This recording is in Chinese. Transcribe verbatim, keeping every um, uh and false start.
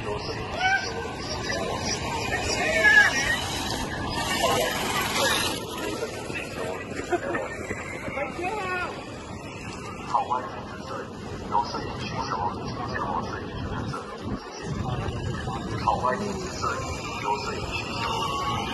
好外景之摄影，有摄影需求，请前往摄影学院这里。谢谢。好外景之摄影，有摄影需求。